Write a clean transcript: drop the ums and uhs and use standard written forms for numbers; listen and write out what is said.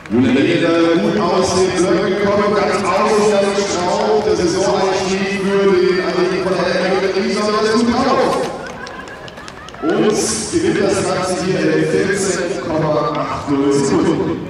Julian gut aus dem Blöcken gekommen, ganz außen dann geschraubt. Das ist so ein Stieg für den Anliegen von der Riese, aber der ist gut drauf. Und gewinnt das Ganze hier in 14,80 Sekunden.